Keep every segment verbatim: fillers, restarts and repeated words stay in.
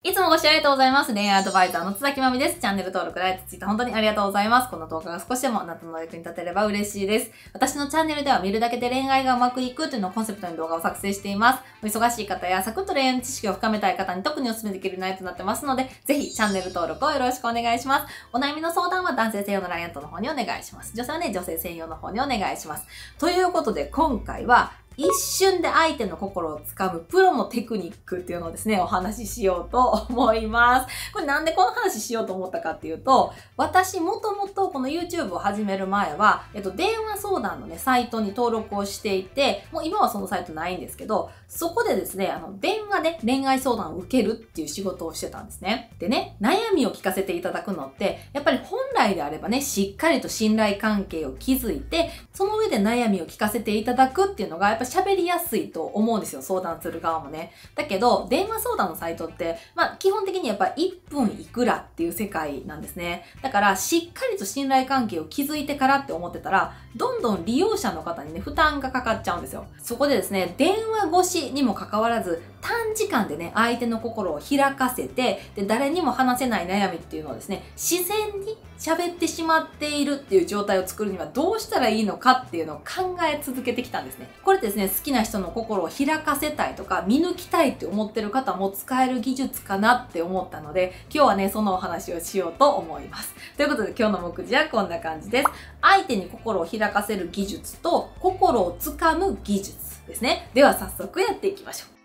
いつもご視聴ありがとうございます。恋愛アドバイザーの津崎まみです。チャンネル登録、ライク、ツイート本当にありがとうございます。この動画が少しでもあなたの役に立てれば嬉しいです。私のチャンネルでは見るだけで恋愛がうまくいくというのをコンセプトに動画を作成しています。お忙しい方やサクッと恋愛の知識を深めたい方に特にお勧めできる内容となってますので、ぜひチャンネル登録をよろしくお願いします。お悩みの相談は男性専用の ライン アットの方にお願いします。女性はね、女性専用の方にお願いします。ということで今回は、一瞬で相手の心をつかむプロのテクニックっていうのをですね、お話ししようと思います。これなんでこの話しようと思ったかっていうと、私もともとこの YouTube を始める前は、えっと、電話相談のね、サイトに登録をしていて、もう今はそのサイトないんですけど、そこでですね、あの、電話で恋愛相談を受けるっていう仕事をしてたんですね。でね、悩みを聞かせていただくのって、やっぱり本来であればね、しっかりと信頼関係を築いて、その上で悩みを聞かせていただくっていうのが、やっぱ喋りやすいと思うんですよ、相談する側もね。だけど、電話相談のサイトって、まあ、基本的にやっぱいっぷんいくらっていう世界なんですね。だから、しっかりと信頼関係を築いてからって思ってたら、どんどん利用者の方にね、負担がかかっちゃうんですよ。そこでですね、電話越しにもかかわらず、短時間でね、相手の心を開かせて、で、誰にも話せない悩みっていうのをですね、自然に喋ってしまっているっていう状態を作るにはどうしたらいいのかっていうのを考え続けてきたんですね。これですね、好きな人の心を開かせたいとか、見抜きたいって思ってる方も使える技術かなって思ったので、今日はね、そのお話をしようと思います。ということで今日の目次はこんな感じです。相手に心を開かせる技術と、心をつかむ技術ですね。では早速やっていきましょう。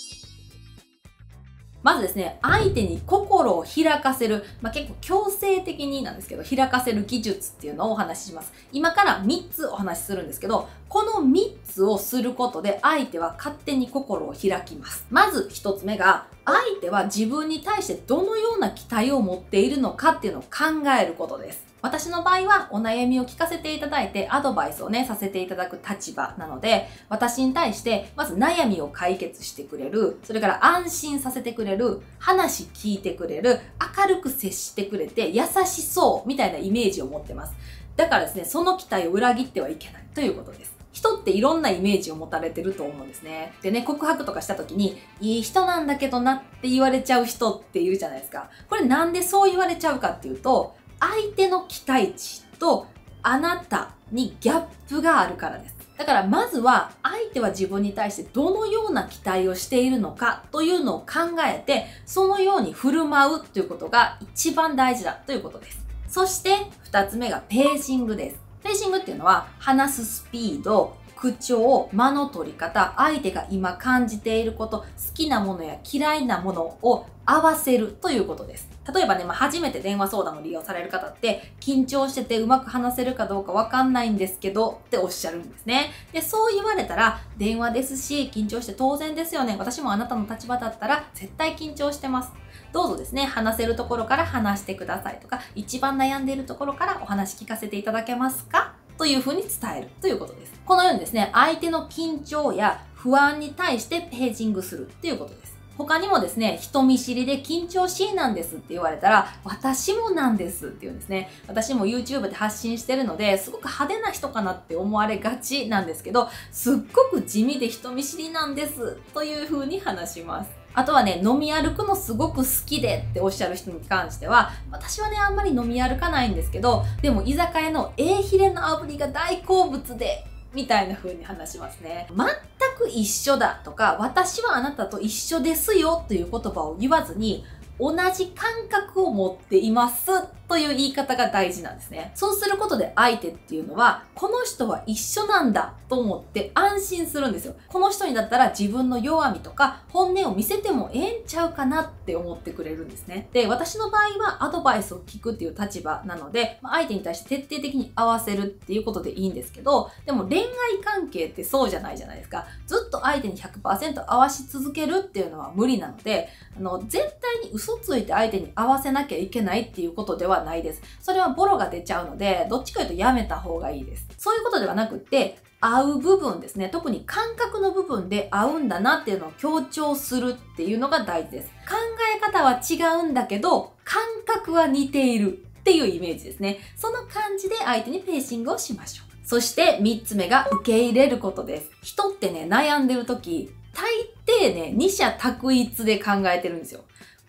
まずですね、相手に心を開かせる、まあ、結構強制的になんですけど、開かせる技術っていうのをお話しします。今からみっつお話しするんですけど、このみっつをすることで相手は勝手に心を開きます。まずひとつめが、相手は自分に対してどのような期待を持っているのかっていうのを考えることです。私の場合はお悩みを聞かせていただいてアドバイスをね、させていただく立場なので、私に対してまず悩みを解決してくれる、それから安心させてくれる、話聞いてくれる、明るく接してくれて優しそうみたいなイメージを持ってます。だからですね、その期待を裏切ってはいけないということです。人っていろんなイメージを持たれてると思うんですね。でね、告白とかした時に、いい人なんだけどなって言われちゃう人っているじゃないですか。これなんでそう言われちゃうかっていうと、相手の期待値とあなたにギャップがあるからです。だからまずは相手は自分に対してどのような期待をしているのかというのを考えて、そのように振る舞うということが一番大事だということです。そして二つ目がページングです。ページングっていうのは話すスピード、口調、間の取り方、相手が今感じていること、好きなものや嫌いなものを合わせるということです。例えばね、まあ、初めて電話相談を利用される方って、緊張しててうまく話せるかどうかわかんないんですけどっておっしゃるんですね。で、そう言われたら、電話ですし、緊張して当然ですよね。私もあなたの立場だったら、絶対緊張してます。どうぞですね、話せるところから話してくださいとか、一番悩んでいるところからお話聞かせていただけますかというふうに伝えるということです。このようにですね、相手の緊張や不安に対してページングするということです。他にもですね、人見知りで緊張しいなんですって言われたら、私もなんですって言うんですね。私も YouTube で発信してるので、すごく派手な人かなって思われがちなんですけど、すっごく地味で人見知りなんですという風に話します。あとはね、飲み歩くのすごく好きでっておっしゃる人に関しては、私はね、あんまり飲み歩かないんですけど、でも居酒屋のええヒレの炙りが大好物で、みたいな風に話しますね。全く一緒だとか、私はあなたと一緒ですよという言葉を言わずに、同じ感覚を持っていますという言い方が大事なんですね。そうすることで相手っていうのは、この人は一緒なんだと思って安心するんですよ。この人にだったら自分の弱みとか本音を見せてもええんちゃうかなって思ってくれるんですね。で、私の場合はアドバイスを聞くっていう立場なので、相手に対して徹底的に合わせるっていうことでいいんですけど、でも恋愛関係ってそうじゃないじゃないですか。ずっと相手に ひゃくパーセント 合わし続けるっていうのは無理なので、あの、絶対に嘘ついて相手に合わせなきゃいけないっていうことではないです。それはボロが出ちゃうので、どっちかというとやめた方がいいです。そういうことではなくって、合う部分ですね。特に感覚の部分で合うんだなっていうのを強調するっていうのが大事です。考え方は違うんだけど、感覚は似ているっていうイメージですね。その感じで相手にペーシングをしましょう。そしてみっつめが受け入れることです。人ってね、悩んでるとき、大抵ね、二者択一で考えてるんですよ。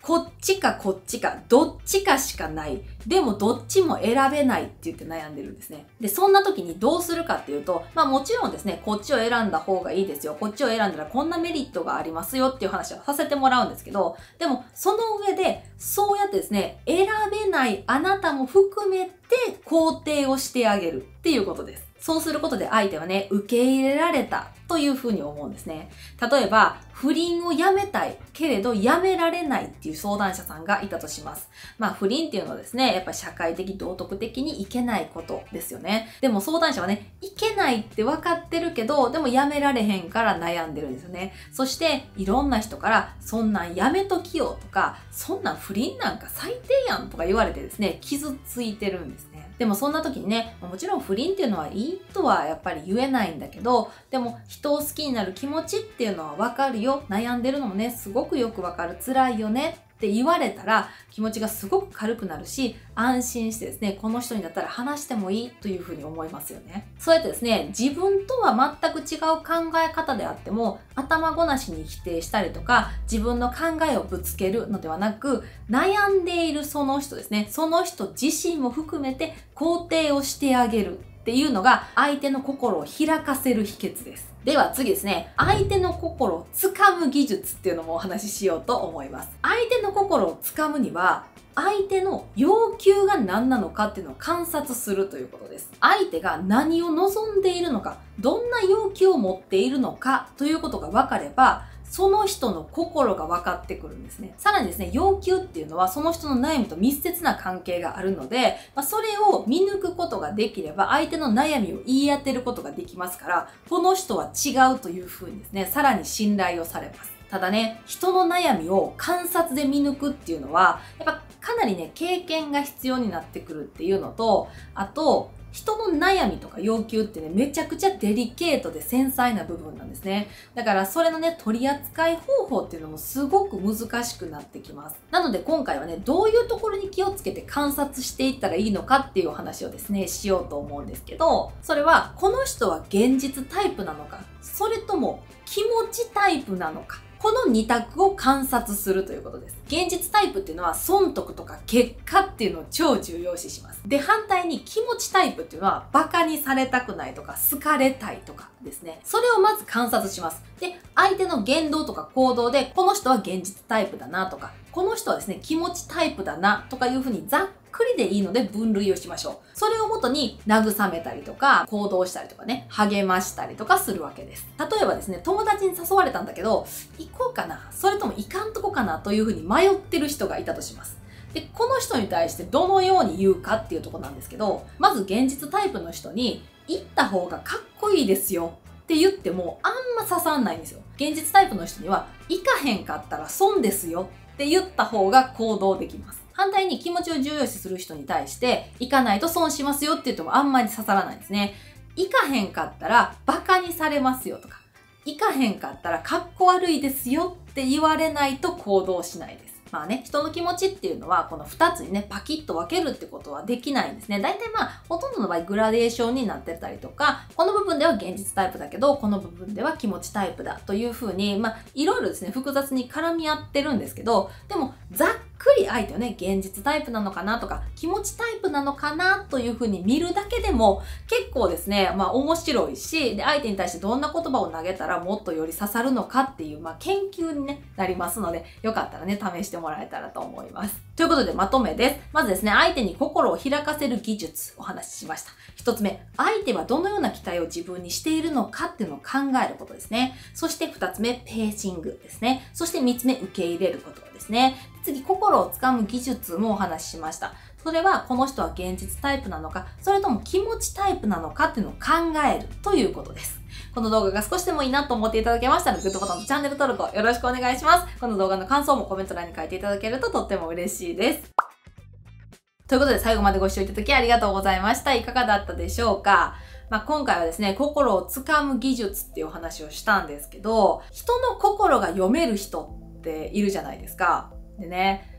こっちかこっちか、どっちかしかない。でもどっちも選べないって言って悩んでるんですね。で、そんな時にどうするかっていうと、まあもちろんですね、こっちを選んだ方がいいですよ。こっちを選んだらこんなメリットがありますよっていう話をさせてもらうんですけど、でもその上で、そうやってですね、選べないあなたも含めて肯定をしてあげるっていうことです。そうすることで相手はね、受け入れられたというふうに思うんですね。例えば、不倫をやめたいけれどやめられないっていう相談者さんがいたとします。まあ不倫っていうのはですね、やっぱり社会的道徳的にいけないことですよね。でも相談者はね、いけないって分かってるけど、でもやめられへんから悩んでるんですよね。そしていろんな人から、そんなんやめときよとか、そんなん不倫なんか最低やんとか言われてですね、傷ついてるんですね。でもそんな時にね、もちろん不倫っていうのはいいとはやっぱり言えないんだけど、でも人を好きになる気持ちっていうのはわかるよ。悩んでるのもね、すごくよくわかる。辛いよねって言われたら気持ちがすごく軽くなるし、安心してですね、この人にだったら話してもいいというふうに思いますよね。そうやってですね、自分とは全く違う考え方であっても、頭ごなしに否定したりとか、自分の考えをぶつけるのではなく、悩んでいるその人ですね、その人自身も含めて肯定をしてあげるっていうのが相手の心を開かせる秘訣です。では次ですね、相手の心をつかむ技術っていうのもお話ししようと思います。相手の心をつかむには、相手の要求が何なのかっていうのを観察するということです。相手が何を望んでいるのか、どんな要求を持っているのかということが分かれば、その人の心が分かってくるんですね。さらにですね、要求っていうのはその人の悩みと密接な関係があるので、まあ、それを見抜くことができれば相手の悩みを言い当てることができますから、この人は違うというふうにですね、さらに信頼をされます。ただね、人の悩みを観察で見抜くっていうのは、やっぱかなりね、経験が必要になってくるっていうのと、あと、人の悩みとか要求ってね、めちゃくちゃデリケートで繊細な部分なんですね。だからそれのね、取り扱い方法っていうのもすごく難しくなってきます。なので今回はね、どういうところに気をつけて観察していったらいいのかっていうお話をですね、しようと思うんですけど、それはこの人は現実タイプなのか、それとも気持ちタイプなのか。この二択を観察するということです。現実タイプっていうのは損得とか結果っていうのを超重要視します。で、反対に気持ちタイプっていうのはバカにされたくないとか好かれたいとかですね。それをまず観察します。で、相手の言動とか行動でこの人は現実タイプだなとか、この人はですね、気持ちタイプだなとかいうふうにざっくりでいいので分類をしましょう。それをもとに慰めたりとか行動したりとかね、励ましたりとかするわけです。例えばですね、友達に誘われたんだけど、行こうかな、それとも行かんとこかなというふうに迷ってる人がいたとします。で、この人に対してどのように言うかっていうところなんですけど、まず現実タイプの人に行った方がかっこいいですよって言ってもあんま刺さんないんですよ。現実タイプの人には行かへんかったら損ですよって言った方が行動できます。反対に気持ちを重要視する人に対して行かないと損しますよって言ってもあんまり刺さらないんですね。行かへんかったらバカにされますよとか、行かへんかったらかっこ悪いですよって言われないと行動しないです。まあね、人の気持ちっていうのはこのふたつにね、パキッと分けるってことはできないんですね。大体まあ、ほとんどの場合グラデーションになってたりとか、この部分では現実タイプだけど、この部分では気持ちタイプだというふうに、まあ、いろいろですね、複雑に絡み合ってるんですけど、でも、ざっくり相手をね、現実タイプなのかなとか、気持ちタイプなのかなというふうに見るだけでも、結構ですね、まあ面白いし、で、相手に対してどんな言葉を投げたらもっとより刺さるのかっていう、まあ研究に、ね、なりますので、よかったらね、試してもらえたらと思います。ということでまとめです。まずですね、相手に心を開かせる技術をお話ししました。一つ目、相手はどのような期待を自分にしているのかっていうのを考えることですね。そして二つ目、ペーシングですね。そして三つ目、受け入れることですね。次、心をつかむ技術もお話ししました。それは、この人は現実タイプなのか、それとも気持ちタイプなのかっていうのを考えるということです。この動画が少しでもいいなと思っていただけましたら、グッドボタンとチャンネル登録をよろしくお願いします。この動画の感想もコメント欄に書いていただけるととっても嬉しいです。ということで、最後までご視聴いただきありがとうございました。いかがだったでしょうか？まあ、今回はですね、心をつかむ技術っていうお話をしたんですけど、人の心が読める人っているじゃないですか。でね、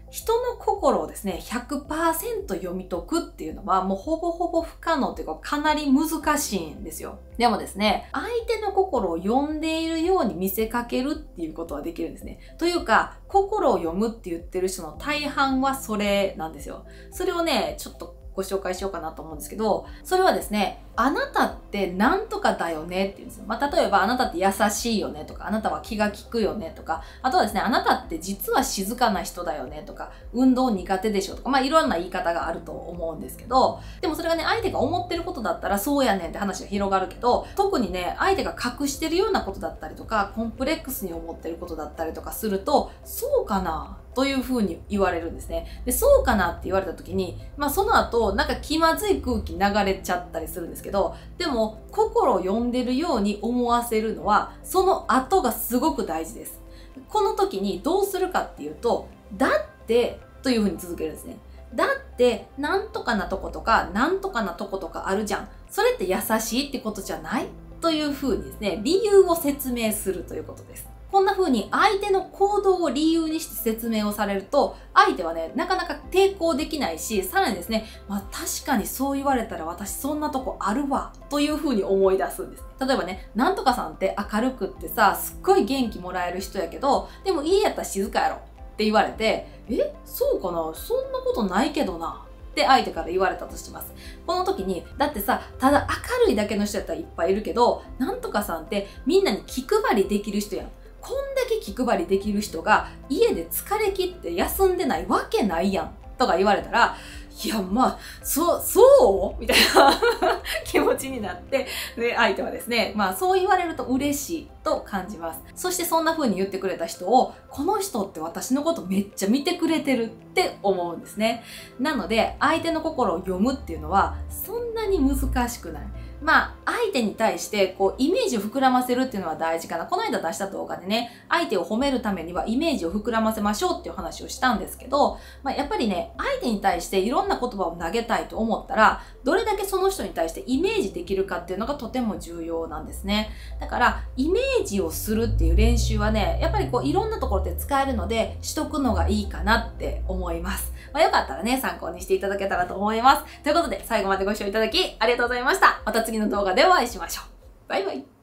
人の心をですね、ひゃくパーセント読み解くっていうのはもうほぼほぼ不可能というかかなり難しいんですよ。でもですね、相手の心を読んでいるように見せかけるっていうことはできるんですね。というか、心を読むって言ってる人の大半はそれなんですよ。それをね、ちょっとご紹介しようかなと思うんですけど、それはですね、あなたってなんとかだよねって言うんですよ。まあ、例えばあなたって優しいよねとか、あなたは気が利くよねとか、あとはですね、あなたって実は静かな人だよねとか、運動苦手でしょとか、まあいろんな言い方があると思うんですけど、でもそれがね、相手が思ってることだったらそうやねんって話が広がるけど、特にね、相手が隠してるようなことだったりとか、コンプレックスに思ってることだったりとかすると、そうかなというふうに言われるんですね。で、そうかなって言われた時に、まあその後、なんか気まずい空気流れちゃったりするんですけど、でも心を読んでるように思わせるのは、その後がすごく大事です。この時にどうするかっていうと、だってというふうに続けるんですね。だってなんとかなとことかなんとかなとことかあるじゃん。それって優しいってことじゃないというふうにですね、理由を説明するということです。こんな風に相手の行動を理由にして説明をされると、相手はね、なかなか抵抗できないし、さらにですね、まあ確かにそう言われたら私そんなとこあるわ、という風に思い出すんです。例えばね、なんとかさんって明るくってさ、すっごい元気もらえる人やけど、でも家やったら静かやろって言われて、え、そうかな、そんなことないけどな。って相手から言われたとします。この時に、だってさ、ただ明るいだけの人やったらいっぱいいるけど、なんとかさんってみんなに気配りできる人やん。こんだけ気配りできる人が家で疲れ切って休んでないわけないやんとか言われたら、いや、まあ、そう、そうみたいな気持ちになって、で、相手はですね、まあ、そう言われると嬉しいと感じます。そしてそんな風に言ってくれた人を、この人って私のことめっちゃ見てくれてるって思うんですね。なので、相手の心を読むっていうのは、そんなに難しくない。まあ、相手に対して、こう、イメージを膨らませるっていうのは大事かな。この間出した動画でね、相手を褒めるためにはイメージを膨らませましょうっていう話をしたんですけど、まあ、やっぱりね、相手に対していろんな言葉を投げたいと思ったら、どれだけその人に対してイメージできるかっていうのがとても重要なんですね。だから、イメージをするっていう練習はね、やっぱりこう、いろんなところで使えるので、しとくのがいいかなって思います。まあ、よかったらね、参考にしていただけたらと思います。ということで、最後までご視聴いただきありがとうございました。また次の動画でお会いしましょう。バイバイ。